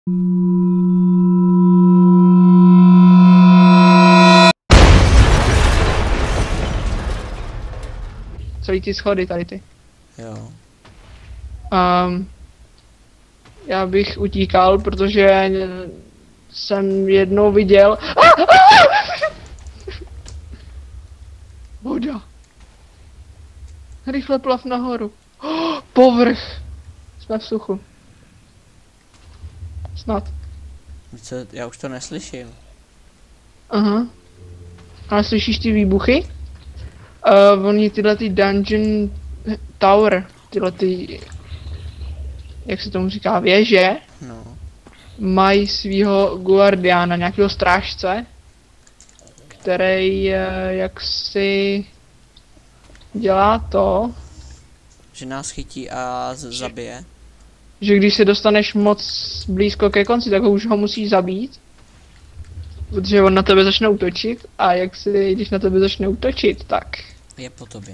Celý ty schody tady ty. Jo. Já bych utíkal, protože jsem jednou viděl... Voda. Rychle plav nahoru. Povrch. Jsme v suchu. Snad. Co, já už to neslyším. Aha. Ale slyšíš ty výbuchy? Oni tyhle ty dungeon tower, tyhle ty, jak se tomu říká, věže, No. mají svýho guardiana, nějakého strážce, který jaksi dělá to, Že nás chytí a zabije. že když se dostaneš moc blízko ke konci, tak už ho musíš zabít. Protože on na tebe začne útočit a když na tebe začne útočit, tak Je po tobě.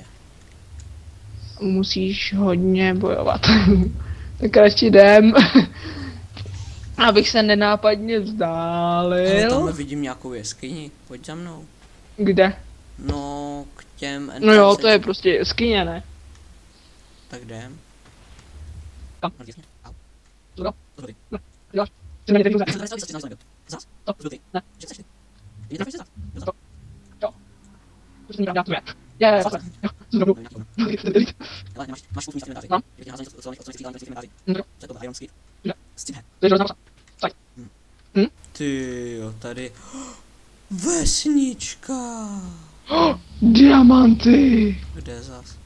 musíš hodně bojovat. Tak radši jdem. Abych se nenápadně Ale vzdálil. tamhle vidím nějakou jeskyni. Pojď za mnou. Kde? No, k těm... No jo, to je prostě jeskyně, ne? Tak jdem. Tam. No, jasně. Au. Co to? To dobrý. No, děláš? Chci mě teď uzat. Zas. To. To dobrý. Ne. Že chceš ty? Jdi trafíš se zas. Jo. To se mi pravda, to je. Je, fakt. Jo, co to Ale máš spoustu míst v inventáři. Mám. Kdybych házal něco, co mi střídám v inventáři. Jo. Co je to, Iron Skin? Jo. Stříhe. To je hrozná masa. Ty jo, tady... Vesnička! Diamanty! Kde zas?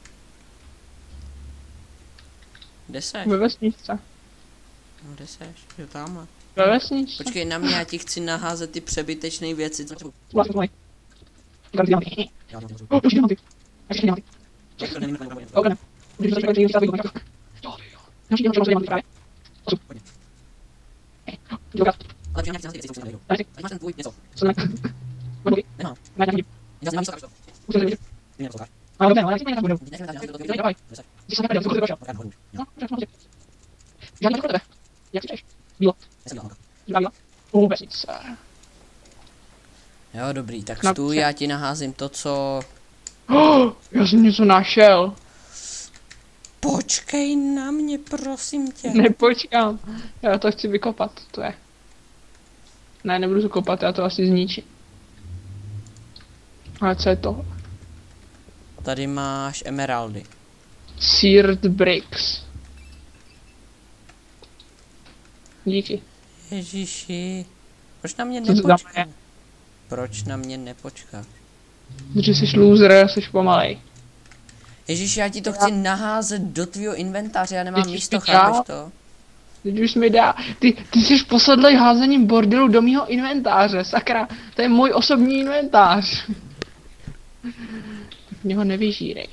Kde seš? Ve vesničce. No, kde seš? Jo, tamhle. Ve vesničce. Počkej na mě, já ti chci naházet ty přebytečné věci, co třeba... Vlastně, vlastně. Tady diamanty. Já mám to. Počkej diamanty. Ještě diamanty. To není problém. Ok, ne. Když to začne tady jo. Další diamanty právě. Osu. Jo, Ale přijde nějaký věci, co nejde. tady. Ať máš ten tvůj něco. Co ne? Dobrý. Nemám. Ne, ne, Já nemám vysoká, už to nevidím. ty neposloucháš. Ale dobré, ale jak si nebudu. Nechme tady, já Jo, dávaj. Když jsem nepadl, co to to No, můžeš. Žádný pro tebe. Jak chceš? Bílo. Já Vesnice. Jo, dobrý, tak No, stůj, já ti naházím to, co... Já jsem něco našel. Počkej na mě, prosím tě. Nepočkám. Já to chci vykopat, to je. Ne, nebudu to kopat, já to asi zničím. Ale co je to? Tady máš emeraldy. Seared bricks. Díky. Ježiši. Proč na mě Co to nepočká? znamená? Proč na mě nepočká? Protože jsi loser a jsi pomalej. Ježiši, já ti to chci naházet do tvýho inventáře, já nemám Teď místo, mi dá. chápeš to? Teď už mi dá. Ty jsi posedlej házením bordelu do mýho inventáře, sakra. To je můj osobní inventář. Tak mě ho nevyžírej.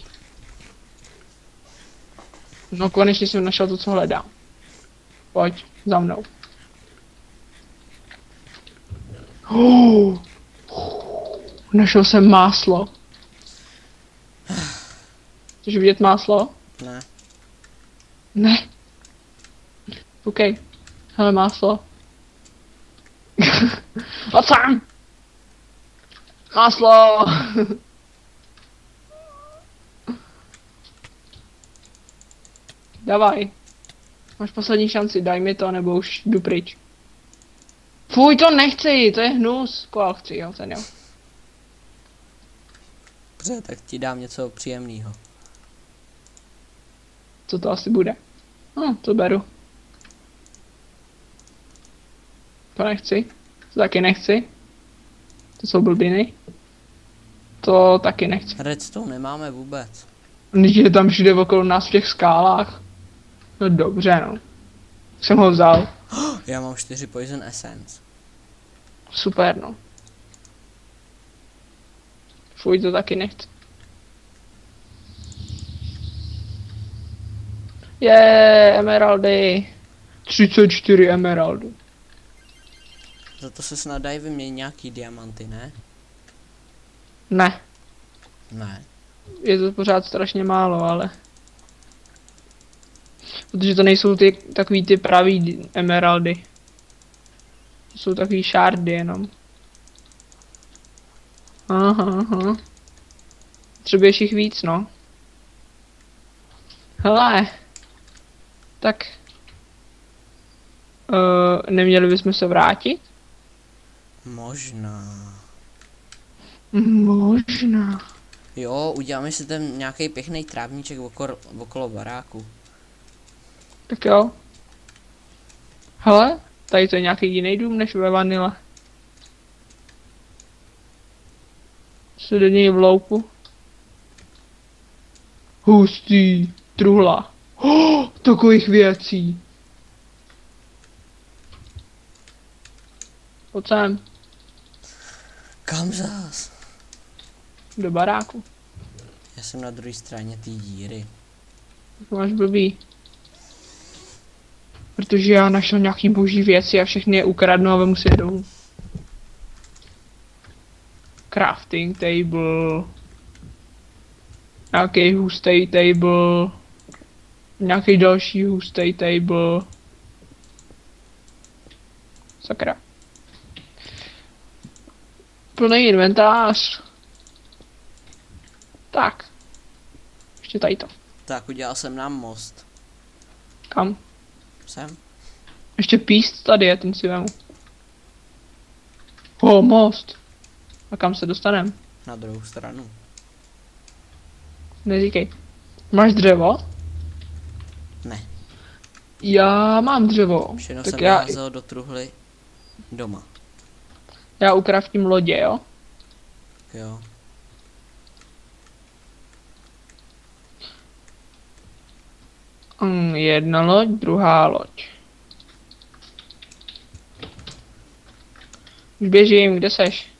No konečně jsem našel to, co hledám. Pojď, za mnou. Našel jsem máslo. Chceš vidět máslo? Ne. Ne. OK. Hele, máslo. A tam! Máslo! Davaj. Máš poslední šanci, daj mi to, nebo už jdu pryč. Fuj, to nechci, to je hnus. Koal chci, jo, ten jo. Dobře, tak ti dám něco příjemného. Co to asi bude? To beru. To nechci. To taky nechci. To jsou blbiny. To taky nechci. Redstone nemáme vůbec. Když je tam všude okolo nás v těch skálách. No dobře, no. Jsem ho vzal. Já mám 4 poison essence. Super, no. Fuj, to taky nechci. Emeraldy. 34 emeraldů. Za to se snad dají vyměnit nějaký diamanty, ne? Ne, Ne. je to pořád strašně málo, ale... Protože to nejsou ty takový ty pravý emeraldy. To jsou takový šárdy jenom. Aha. Potřebuješ jich víc, no. Hele. Tak. Neměli bychom se vrátit? Možná. Možná. Jo, uděláme si ten nějaký pěkný trávníček okolo baráku. Tak jo. Hele, tady to je nějaký jiný dům než ve Vanille. Se do něj vloupu. Hustý. Truhla. Takových věcí. Pojď sem. Kam zas? Do baráku. Já jsem na druhé straně té díry. To máš blbý. Protože já našel nějaký boží věci a všechny je ukradnu a vemu si je dolů. Crafting table. Nějaký hustý table. Nějaký další hustý table. Sakra. Plný inventář. Tak. Ještě tady to. Tak, udělal jsem nám most. Kam? Sem? Ještě píst tady je, ten si vemu. Most. A kam se dostanem? Na druhou stranu. Neříkej. Máš dřevo? Ne. Já mám dřevo. Všechno Tak jsem já, házel do truhly doma. já ukraftím lodě, jo? Jo. Jedna loď, druhá loď. Už běžím, kde seš?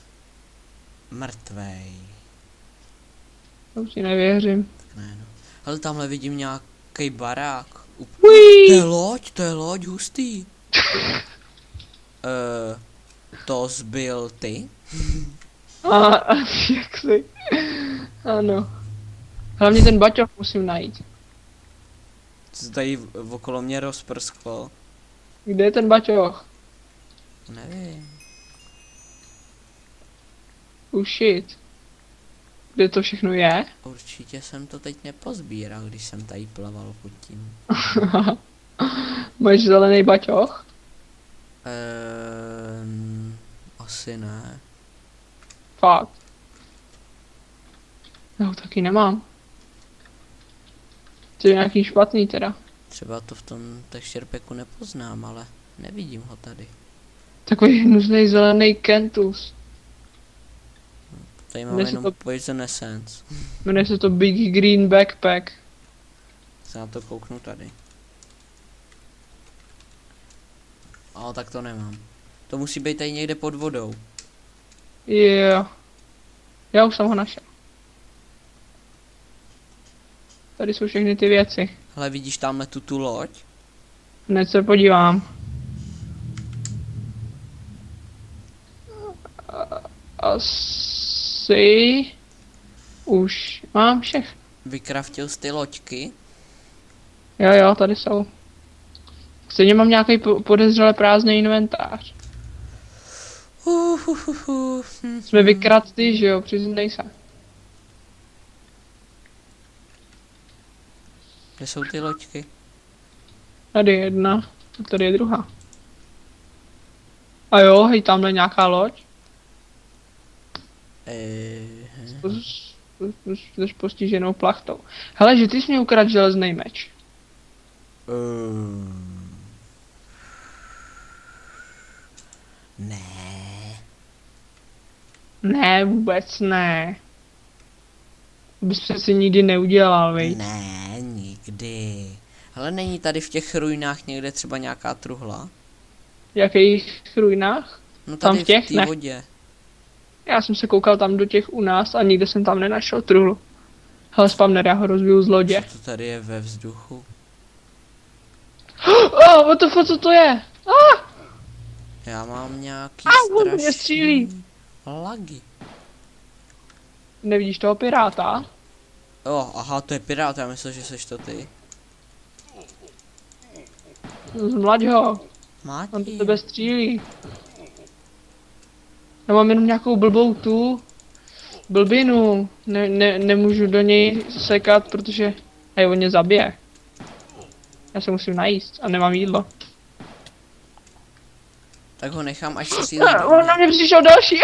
Mrtvej. To si nevěřím. Tak ne, no. Ale tamhle vidím nějaký barák. Uí! To je loď, hustý. To zbyl ty? Jak si? Ano. Hlavně ten baťoch musím najít. Co tady okolo mě rozprsklo? Kde je ten baťoch? Nevím. Shit. Kde to všechno je? Určitě jsem to teď nepozbíral, když jsem tady plaval pod tím. Máš zelený baťoch? Asi ne. Fakt. Já ho taky nemám. To je nějaký špatný teda. Třeba to v tom texture nepoznám, ale nevidím ho tady. Takový hnusný zelený kentus. Tady mám Jmenuje se jenom to- Poison Essence. Jmenuje se to Big Green Backpack. Se na to kouknu tady. Ale tak to nemám. To musí být tady někde pod vodou. Jo. Já už jsem ho našel. Tady jsou všechny ty věci. Hele, vidíš tamhle tu loď? Hned se podívám. Asi... Už mám všechno. Vykraftil jsi ty loďky? Jo, tady jsou. Stejně mám nějaký podezřele prázdný inventář. Jsme vykradli, že jo, přiznej se. Kde jsou ty loďky? Tady je jedna, a tady je druhá. A jo, hej, tamhle je nějaká loď. S postiženou plachtou. Hele, že ty jsi mě ukradl železný meč. Ne. Ne, vůbec ne. To bys přeci nikdy neudělal, viď? Ne, nikdy. Ale není tady v těch ruinách někde třeba nějaká truhla? V jakých ruinách? No Tam tady v těch? v té Ne. vodě. Já jsem se koukal tam do těch u nás a nikde jsem tam nenašel truhlu. Hele, spawner, já ho rozbiju z lodě. Co to tady je ve vzduchu? What the fuck, co to je? Já mám nějaký on mě strašný střílí. lagy. Nevidíš toho piráta? Aha, to je pirát, já myslel, že seš to ty. Zmlaď ho. Má On do tím. tebe střílí. Já mám jenom nějakou blbou blbinu. Nemůžu do něj sekat, protože hej, on mě zabije. Já se musím najíst a nemám jídlo. Tak ho nechám až střílet. On na mě přišel další.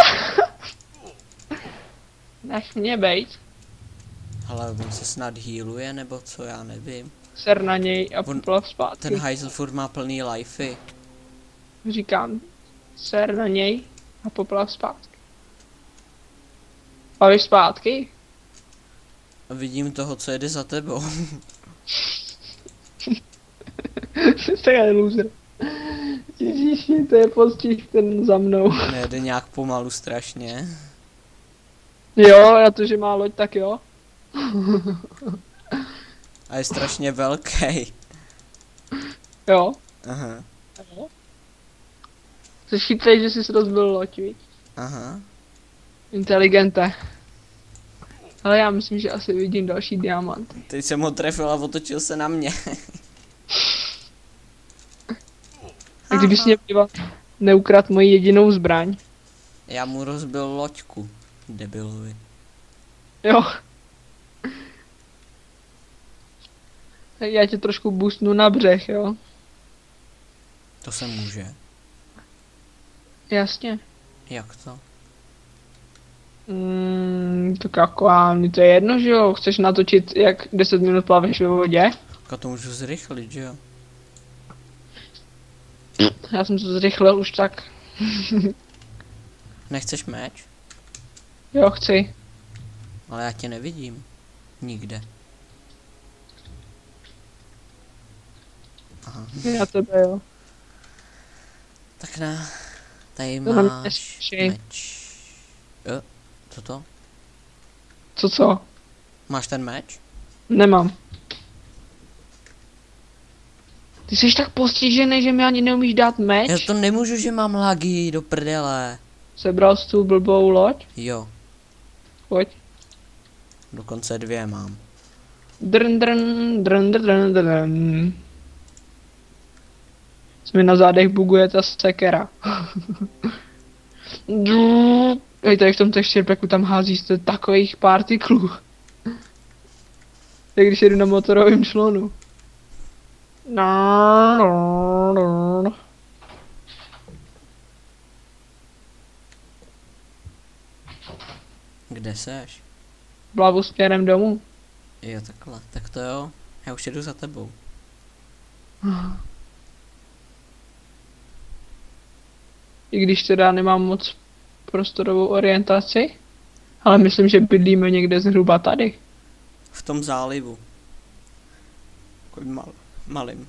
Nech mě bejt. Ale on se snad healuje, nebo co, já nevím. Ser na něj a poplav zpátky. Ten hajzl furt má plný lifey. Říkám, ser na něj a poplav zpátky. A vy zpátky? A vidím toho, co jede za tebou. To je loser. Ježíši, to je postiž ten za mnou. Nejde nějak pomalu strašně. Jo, na to, že má loď, tak jo. A je strašně velký. Jo. Aha. Jsi chytrej, že jsi rozbil loď, viď? Aha. Inteligente. Ale já myslím, že asi vidím další diamant. Teď jsem ho trefil a otočil se na mě. A kdybys mě býval neukradl moji jedinou zbraň. Já mu rozbil loďku. Debilovi. Jo. Tak já tě trošku boostnu na břeh, jo. To se může. Jasně. Jak to? Tak jako, mi to je jedno, že jo. Chceš natočit, jak 10 minut plaveš ve vodě? A to můžu zrychlit, že jo? Já jsem to zrychlil už tak. Nechceš meč? Jo, chci. Ale já tě nevidím. Nikde. Aha. Já tebe, jo. Tak na. Tady To nám máš nestačí. meč. Jo, co to? Co? Máš ten meč? Nemám. Ty jsi tak postižený, že mi ani neumíš dát meč? Já to nemůžu, že mám lagy do prdele. Sebral jsi tu blbou loď? Jo, Pojď. dokonce 2 mám. Drn. Mi na zádech buguje ta sekera. Hej, tady v tom texturepeku tam hází jste takových partiklů. Jak když jedu na motorovém člunu. Kde seš? Hlavu směrem domů. Jo, takhle. Tak to jo. Já už jedu za tebou. I když teda nemám moc prostorovou orientaci. Ale myslím, že bydlíme někde zhruba tady. V tom zálivu. Takovým malým.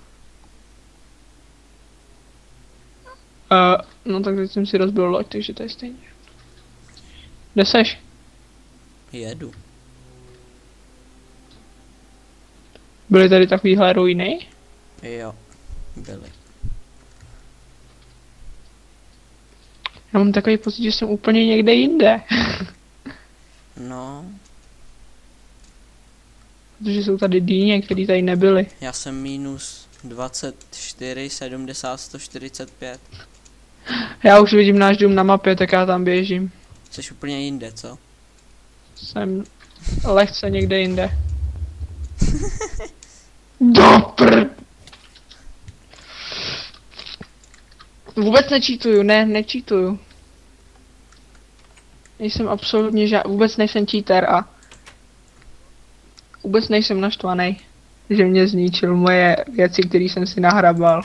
No tak teď jsem si rozbil loď, takže to je stejně. Kde seš? Jedu. Byly tady takovýhle ruiny? Jo, byly. Já mám takový pocit, že jsem úplně někde jinde. No, Protože jsou tady dýně, které tady nebyly. já jsem minus 24, 70, 145. Já už vidím náš dům na mapě, tak já tam běžím. Jsi úplně jinde, co? Jsem lehce někde jinde. Dopr! Vůbec nečítuju, nečítuju. Nejsem absolutně vůbec nejsem cheater a vůbec nejsem naštvaný, že mě zničil moje věci, které jsem si nahrabal.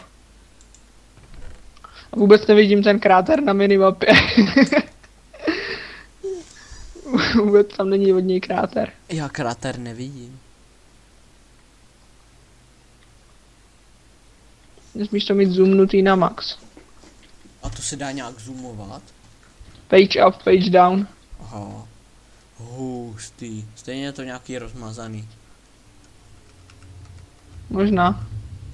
A vůbec nevidím ten kráter na minimapě. Vůbec tam není od něj kráter. Já kráter nevidím. Nesmíš to mít zoomnutý na max. A to se dá nějak zoomovat? Page up, page down. Aha. Hustý. Stejně je to nějaký rozmazaný. Možná.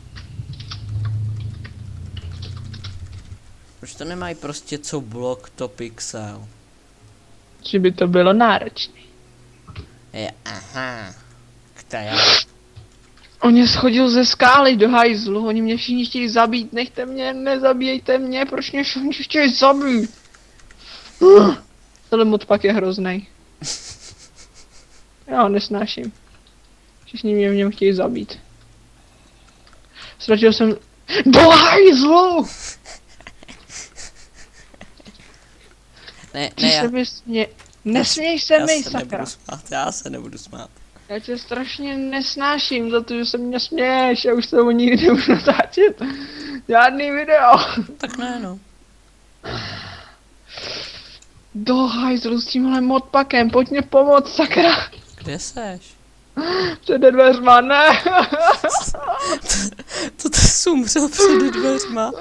Proč to nemají prostě co blok, to pixel? Že by to bylo náročné. Je, aha. Která? On mě schodil ze skály do hajzlu, oni mě všichni chtějí zabít, nechte mě, nezabíjejte mě, proč mě všichni chtějí zabít? Ten modpak je hroznej. Já ho nesnáším. Všichni mě v něm chtějí zabít. Ztratil jsem... Do hajzlu! Ne, Ty já, se mi Nesměj se mi, já se sakra. nebudu smát, já se nebudu smát. Já tě strašně nesnáším za to, že se mě směješ, já už se tomu nikdy nebudu natáčet. Žádný video. Tak ne, no. Do hajzlu s tímhle modpakem, pojď mě pomoct, sakra. Kde seš? Před dveřma, ne. To ty jsi umřel před dveřma.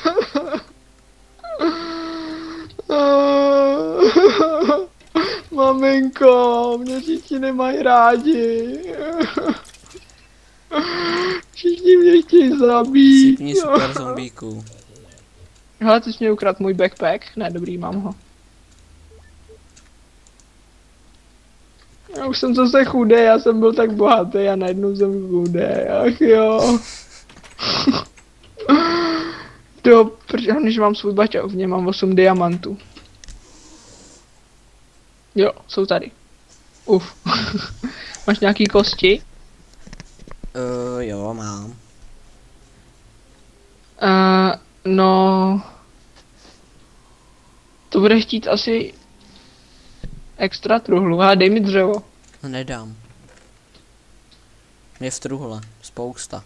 Maminko, mě všichni nemají rádi. Všichni mě chtějí zabít. Sípni super zombíků. Hele, ty jsi mě ukradl můj backpack. Ne, dobrý, mám ho. Já už jsem zase chudý, já jsem byl tak bohatý a najednou jsem chudý, ach jo. Protože než mám svůj baťoch, v něm mám 8 diamantů. Jo, jsou tady. Uf. Máš nějaký kosti? Jo, mám. No... To bude chtít asi... extra truhlu. A dej mi dřevo. No nedám. Je v truhle. Spousta.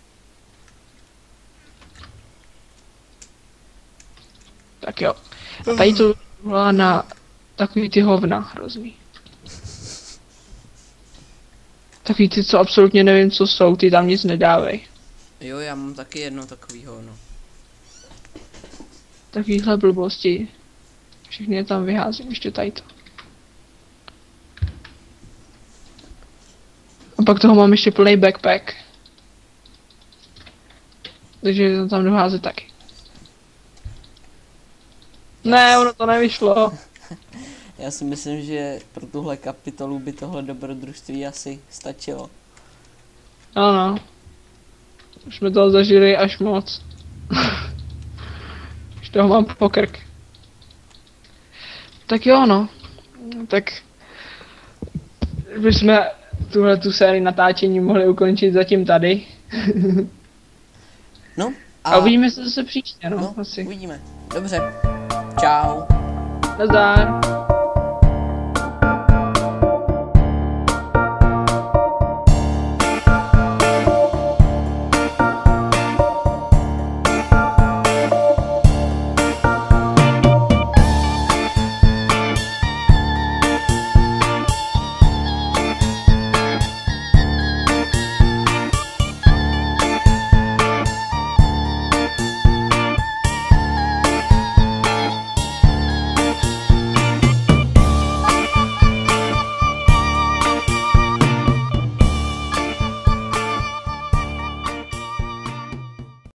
Tak jo. A tady to byla na takový ty hovna hrozný. Takový ty, co absolutně nevím, co jsou, ty tam nic nedávej. Jo, já mám taky jedno takovýho, no. Takovýhle blbosti. Všechny je tam vyházím, ještě tady to. A pak toho mám ještě plný backpack. Takže to tam doházet taky. Ne, ono to nevyšlo. Já si myslím, že pro tuhle kapitolu by tohle dobrodružství asi stačilo. Ano. Už jsme toho zažili až moc. Už toho mám pokrk. Tak jo, no. Tak bychom tuhle tu sérii natáčení mohli ukončit zatím tady. No A uvidíme se zase příště, no. no Asi. uvidíme. Dobře. Čau. Nazdar.